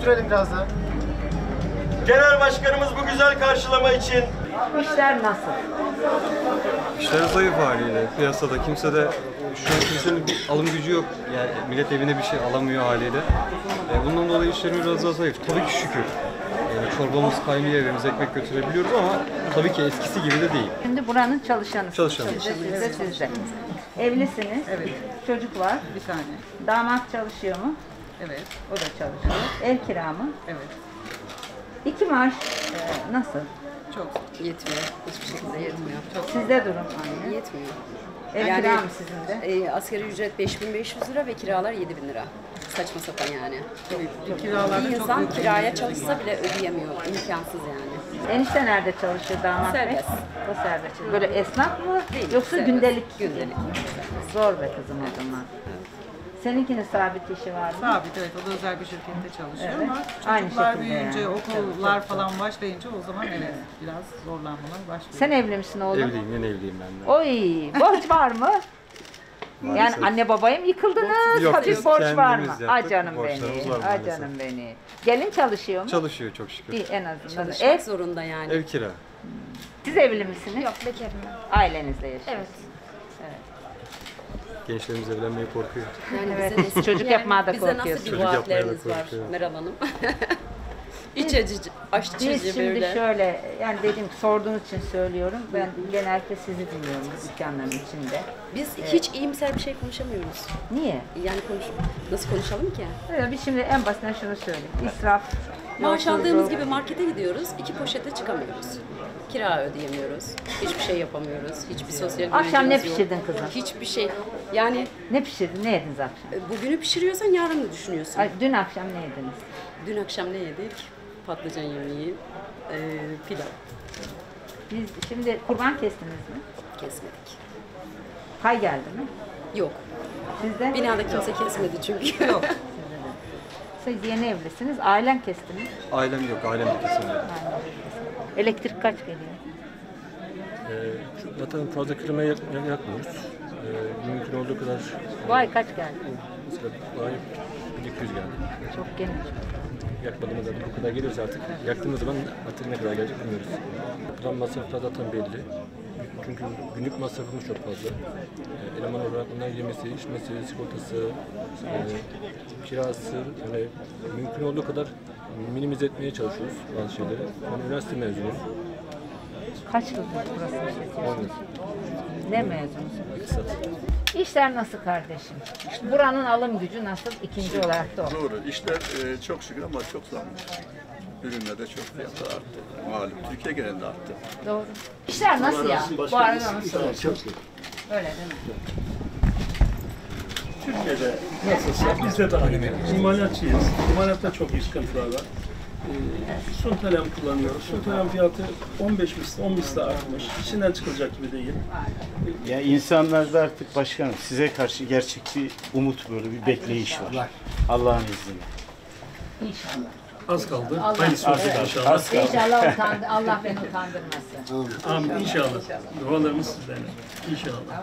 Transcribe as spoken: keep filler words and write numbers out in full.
götürelim biraz da. Genel başkanımız bu güzel karşılama için. İşler nasıl? İşler zayıf haliyle. Piyasada kimse de şu an kimsenin bir alım gücü yok. Yani millet evine bir şey alamıyor haliyle. E, bundan dolayı işlerimiz biraz daha zayıf. Tabii ki şükür. E, çorbamız kaynıyor, evimize ekmek götürebiliyoruz ama tabii ki eskisi gibi de değil. Şimdi buranın çalışanı. Çalışanı. Sizde, sizde, sizde. Evlisiniz. Evet. Çocuk var. Bir tane. Damat çalışıyor mu? Evet. O da çalışıyor. Ev kira mı? Evet. İki maaş e, nasıl? Çok. Yetmiyor. Hiçbir şekilde yetmiyor. Çok Sizde durum aynı. yetmiyor. Ev Yani- kira mı sizin de? E, asgari ücret beş bin beş yüz lira ve kiralar yedi bin lira. Saçma sapan yani. Kiralarda Bir çok insan büyük kiraya indirim çalışsa bile ödeyemiyor. İmkansız yani. Enişte nerede çalışıyor damat bey? Serbest. O serbest. Böyle esnaf mı? Değil, Yoksa serbest. gündelik? Gündelik. Zor be kızım o zaman. Seninkinin sabit işi var mı? Sabit, evet. O da özel bir şirkette çalışıyor Evet. ama Aynı çocuklar şekilde büyüyünce, yani. okullar falan başlayınca o zaman evet biraz zorlanmalar başlıyor. Sen evli misin oğlum? Evliyim, yeni evliyim ben de. Oy, borç var mı? Yani anne babaya mı yıkıldınız? Yok, Hafif biz borç var mı? kendimiz yaptık. Ay canım Borçlarımız benim. var Ay maalesef. canım benim. Gelin çalışıyor mu? Çalışıyor çok şükür. İyi en azından. Çalışmak Ev, zorunda yani. Ev kira. siz evli misiniz? Yok, bekarım ben. Ailenizle yaşıyorsunuz. Evet. Gençlerimiz evlenmeye korkuyor. Yani Evet. bize nasıl, Çocuk yapmaya da bize nasıl korkuyorsunuz. bir Çocuk yapmaya da vaatleriniz var korkuyor. Meral Hanım? İç acıcı, aşçı Biz şimdi böyle. şöyle, yani dedim sorduğunuz için söylüyorum. Ben genellikle sizi dinliyorum bu dükkanların içinde. Biz hiç iyimser bir şey konuşamıyoruz. Niye? Yani konuş, nasıl konuşalım ki? Öyle biz şimdi en basitinden şunu söyleyeyim. İsraf. Maaş yolsuzluk. aldığımız gibi markete gidiyoruz, iki poşete çıkamıyoruz. Kira ödeyemiyoruz, hiçbir şey yapamıyoruz, hiçbir sosyal Akşam ne güvencemiz yok. pişirdin kızım? Hiçbir şey. Yani Ne pişirdin, ne yediniz akşam? e, bugünü pişiriyorsan yarın da düşünüyorsun. Ay, dün akşam ne yediniz? Dün akşam ne yedik? Patlıcan yemeği, e, pilav Biz şimdi kurban kestiniz mi? kesmedik. Pay geldi mi? Yok, Sizde? binada kimse kesmedi çünkü. Yok. Siz yeni evlisiniz, ailen kesti mi? Ailem yok, ailem de kesinlikle. Elektrik kaç geliyor? Ee, zaten fazla kilometre yak, yak- yakmıyoruz. Ee, mümkün olduğu kadar Bu ay kaç geldi? mesela bu ay bin iki yüz geldi. Çok geniş. Yakmadığımız zaman bu kadar gelirse artık yaktığımız zaman artık ne kadar gelecek bilmiyoruz. Yapılan masraflar zaten belli. Çünkü günlük masrafımız çok fazla. Ee, eleman olarak bunlar yemesi, içmesi, sigortası, e, kirası, yani mümkün olduğu kadar minimize etmeye çalışıyoruz bazı şeyleri. Ben üniversite mezunuyum. Kaç yıldır burası işletiyorsunuz? Ne mezunusunuz? İktisat. İşler nasıl kardeşim? Buranın alım gücü nasıl? İkinci olarak da o. Doğru. İşler e, çok şükür ama çok zammış. Ürünlerde çok fiyatlar arttı. Malum Türkiye genelinde arttı. Doğru. İşler nasıl ya? Bu arada nasıl? Öyle değil mi? Türkiye'de nasılsa biz de dahil. İmalatçıyız. İmalatta çok iyi sıkıntılar var. Ee, Suntalem kullanıyoruz. Suntalem fiyatı on beş misli, on misli artmış. İçinden çıkılacak gibi değil. Ya insanlarda artık başkanım size karşı gerçek bir umut, böyle bir bekleyiş var. Allah'ın izniyle. İnşallah. Az kaldı. Allah- Hayırlısı olsun Evet. inşallah. İnşallah utandı, Allah beni utandırmasın. Amin. İnşallah. Dualarımız sizlerle. İnşallah.